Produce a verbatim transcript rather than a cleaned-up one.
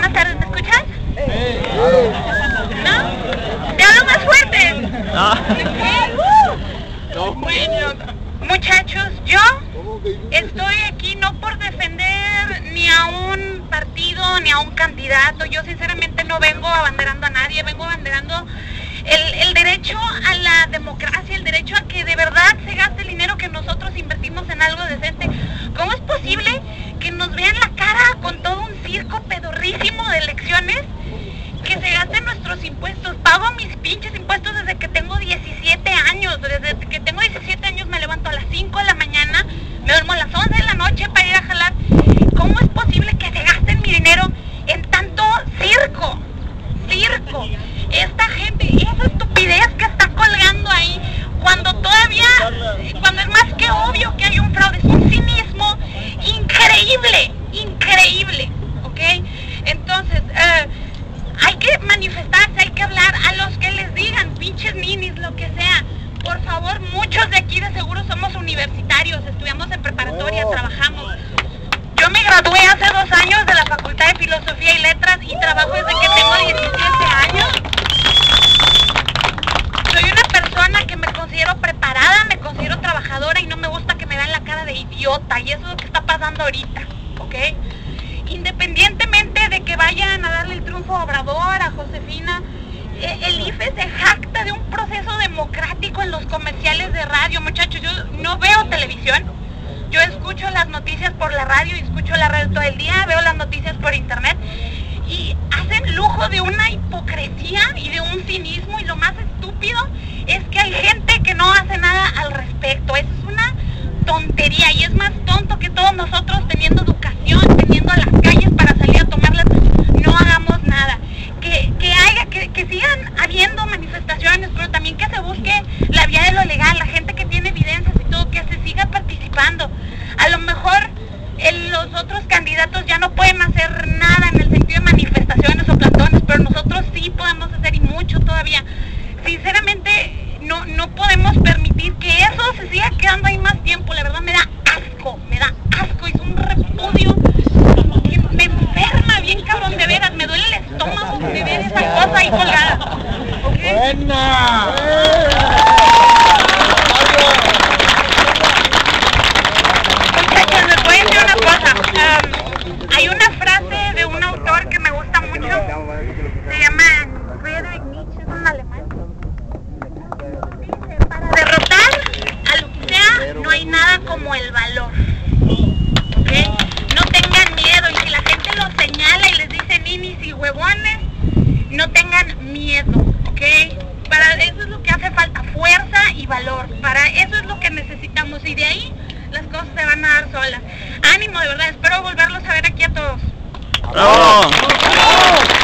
buenas tardes, ¿me escuchas? ¿No? ¿Te hablo más fuerte? No. Muchachos, yo estoy aquí no por defender ni a un partido ni a un candidato. Yo sinceramente no vengo abanderando a nadie, vengo abanderando el, el derecho a la democracia, el derecho a que de verdad se gaste el dinero que nosotros invertimos en algo decente. ¿Cómo es posible que nos vean la cara con todo un circo pedorrísimo de elecciones? Que se gasten nuestros impuestos. Pago mis pinches impuestos desde que tengo diecisiete años. Desde que tengo diecisiete años me levanto a las cinco de la mañana, me duermo a las once de la noche para ir a jalar. ¿Cómo es posible que se gasten mi dinero en tanto circo? Circo. Esta gente, esa estupidez que está colgando ahí, cuando todavía, cuando es más que obvio que hay un fraude, es un cinismo increíble, increíble, ¿ok? Entonces, eh, hay que manifestarse, hay que hablar a los que les digan, pinches ninis, lo que sea. Por favor, muchos de aquí de seguro somos universitarios, estudiamos en preparatoria, oh. trabajamos. Yo me gradué hace dos años de la Facultad de Filosofía y Letras y trabajo desde que tengo diecisiete años. Soy una persona que me considero preparada, me considero trabajadora y no me gusta que me vean la cara de idiota, y eso es lo que está pasando ahorita, ¿ok? Independientemente de que vayan a darle el triunfo a Obrador, a Josefina, el I F E se jacta de un proceso democrático en los comerciales de radio. Muchachos, yo no veo televisión, yo escucho las noticias por la radio y escucho la radio todo el día, veo las noticias por internet y hacen lujo de una hipocresía y de un cinismo, y lo más estúpido es que hay gente que no hace nada al respecto. Eso es una tontería y es más tonto que todos nosotros teniendo educación, teniendo las calles para salir a tomarlas, no hagamos nada. Que, que haya, que, que sigan habiendo manifestaciones, pero también que se busque la vía de lo legal, la gente que tiene evidencias y todo, que se siga participando. A lo mejor el, los otros candidatos ya no pueden hacer nada en el sentido de manifestaciones o plantones, pero nosotros sí podemos hacer, y mucho todavía. Sinceramente, no, no podemos permitir que eso se siga quedando ahí más tiempo. La verdad me da asco, me da asco, es un repudio que me enferma bien cabrón, de veras, me duele el estómago de ver esa cosa ahí colgada. ¿Okay? ¡Buena! Muchachos, les voy a decir una cosa. Um, hay una frase de un autor que me gusta mucho, se llama Friedrich Nietzsche, es un alemán. Dice, para derrotar a lo que sea, no hay nada como el valor. ¿Okay? No tengan miedo, y si la gente los señala y les dice ninis y huevones, no tengan miedo, ¿ok? Para eso es lo que hace falta, fuerza y valor. Para eso es lo que necesitamos, y de ahí las cosas se van a dar solas. Ánimo, de verdad, espero volverlos a ver aquí a todos. ¡Bravo!